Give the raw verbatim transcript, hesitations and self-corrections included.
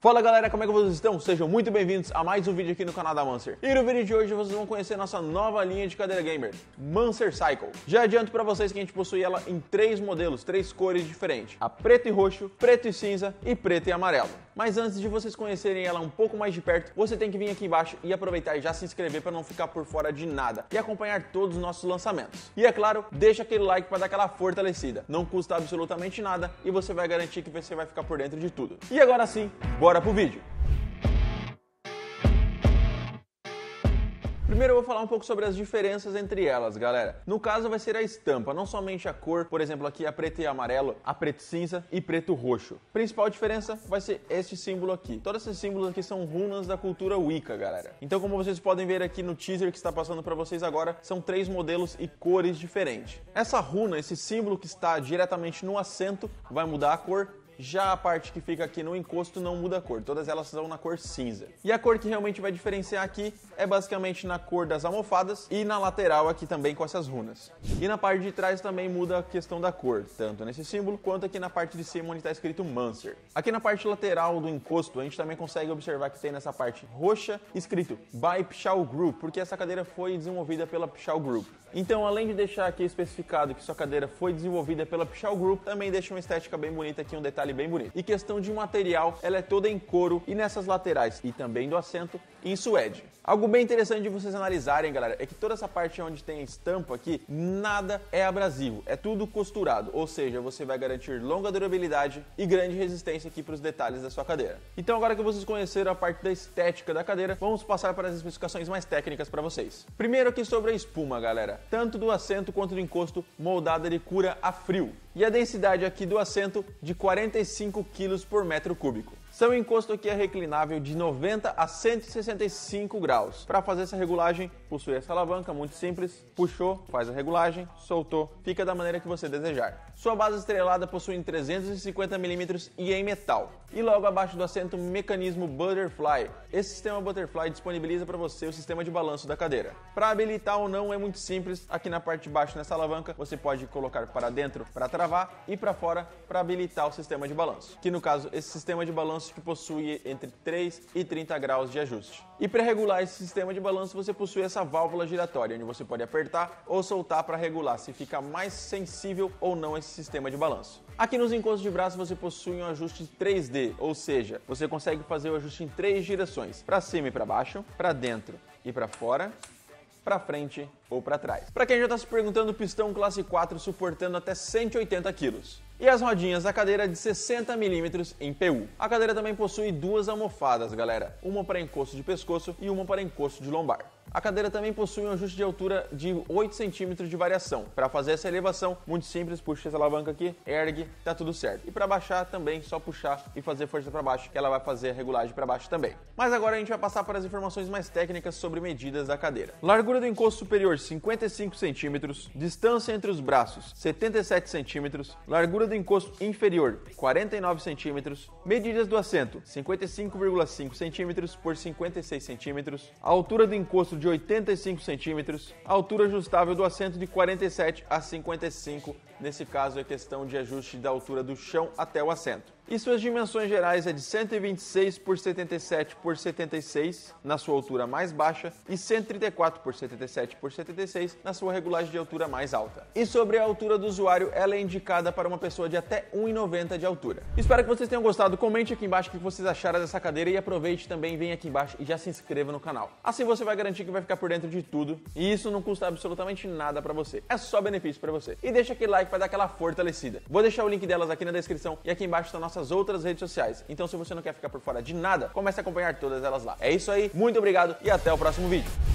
Fala galera, como é que vocês estão? Sejam muito bem-vindos a mais um vídeo aqui no canal da Mancer. E no vídeo de hoje vocês vão conhecer nossa nova linha de cadeira gamer, Mancer Cycle. Já adianto pra vocês que a gente possui ela em três modelos, três cores diferentes. A preto e roxo, preto e cinza e preto e amarelo. Mas antes de vocês conhecerem ela um pouco mais de perto, você tem que vir aqui embaixo e aproveitar e já se inscrever para não ficar por fora de nada e acompanhar todos os nossos lançamentos. E é claro, deixa aquele like para dar aquela fortalecida. Não custa absolutamente nada e você vai garantir que você vai ficar por dentro de tudo. E agora sim, bora pro vídeo! Primeiro eu vou falar um pouco sobre as diferenças entre elas, galera. No caso vai ser a estampa, não somente a cor, por exemplo aqui a preto e amarelo, a preto cinza e preto roxo. A principal diferença vai ser este símbolo aqui. Todos esses símbolos aqui são runas da cultura Wicca, galera. Então como vocês podem ver aqui no teaser que está passando para vocês agora, são três modelos e cores diferentes. Essa runa, esse símbolo que está diretamente no assento, vai mudar a cor. Já a parte que fica aqui no encosto não muda a cor, todas elas são na cor cinza. E a cor que realmente vai diferenciar aqui é basicamente na cor das almofadas e na lateral aqui também com essas runas. E na parte de trás também muda a questão da cor, tanto nesse símbolo quanto aqui na parte de cima onde está escrito Mancer. Aqui na parte lateral do encosto a gente também consegue observar que tem nessa parte roxa escrito By Pshao Group, porque essa cadeira foi desenvolvida pela Pshao Group. Então além de deixar aqui especificado que sua cadeira foi desenvolvida pela Pshao Group, também deixa uma estética bem bonita aqui, um detalhe bem bonito. E questão de material, ela é toda em couro e nessas laterais e também do assento em suede. Algo bem interessante de vocês analisarem, galera, é que toda essa parte onde tem a estampa aqui, nada é abrasivo, é tudo costurado, ou seja, você vai garantir longa durabilidade e grande resistência aqui para os detalhes da sua cadeira. Então agora que vocês conheceram a parte da estética da cadeira, vamos passar para as especificações mais técnicas para vocês. Primeiro aqui sobre a espuma, galera, tanto do assento quanto do encosto moldada de cura a frio. E a densidade aqui do assento de quarenta e cinco quilos por metro cúbico. Seu encosto aqui é reclinável de noventa a cento e sessenta e cinco graus. Para fazer essa regulagem, possui essa alavanca muito simples. Puxou, faz a regulagem, soltou, fica da maneira que você desejar. Sua base estrelada possui trezentos e cinquenta milímetros e em metal. E logo abaixo do assento, mecanismo Butterfly. Esse sistema Butterfly disponibiliza para você o sistema de balanço da cadeira. Para habilitar ou não é muito simples. Aqui na parte de baixo, nessa alavanca, você pode colocar para dentro para travar e para fora para habilitar o sistema de balanço. Que no caso, esse sistema de balanço que possui entre três e trinta graus de ajuste. E para regular esse sistema de balanço, você possui essa válvula giratória, onde você pode apertar ou soltar para regular se fica mais sensível ou não esse sistema de balanço. Aqui nos encostos de braço você possui um ajuste três D, ou seja, você consegue fazer o ajuste em três direções, para cima e para baixo, para dentro e para fora, para frente ou para trás. Para quem já está se perguntando, pistão classe quatro suportando até cento e oitenta quilos. E as rodinhas da cadeira de sessenta milímetros em P U. A cadeira também possui duas almofadas, galera. Uma para encosto de pescoço e uma para encosto de lombar. A cadeira também possui um ajuste de altura de oito centímetros de variação. Para fazer essa elevação, muito simples, puxa essa alavanca aqui, ergue, tá tudo certo. E para baixar também, só puxar e fazer força para baixo, que ela vai fazer a regulagem para baixo também. Mas agora a gente vai passar para as informações mais técnicas sobre medidas da cadeira. Largura do encosto superior, cinquenta e cinco centímetros. Distância entre os braços, setenta e sete centímetros. Largura do encosto inferior, quarenta e nove centímetros. Medidas do assento, cinquenta e cinco vírgula cinco centímetros por cinquenta e seis centímetros. A altura do encosto de oitenta e cinco centímetros. A altura ajustável do assento de quarenta e sete a cinquenta e cinco. Nesse caso é questão de ajuste da altura do chão até o assento. E suas dimensões gerais é de cento e vinte e seis por setenta e sete por setenta e seis na sua altura mais baixa e cento e trinta e quatro por setenta e sete por setenta e seis na sua regulagem de altura mais alta. E sobre a altura do usuário, ela é indicada para uma pessoa de até um e noventa de altura. Espero que vocês tenham gostado. Comente aqui embaixo o que vocês acharam dessa cadeira e aproveite também, vem aqui embaixo e já se inscreva no canal. Assim você vai garantir que vai ficar por dentro de tudo e isso não custa absolutamente nada para você. É só benefício para você. E deixa aquele like para dar aquela fortalecida. Vou deixar o link delas aqui na descrição e aqui embaixo estão nossas outras redes sociais. Então se você não quer ficar por fora de nada, comece a acompanhar todas elas lá. É isso aí, muito obrigado e até o próximo vídeo.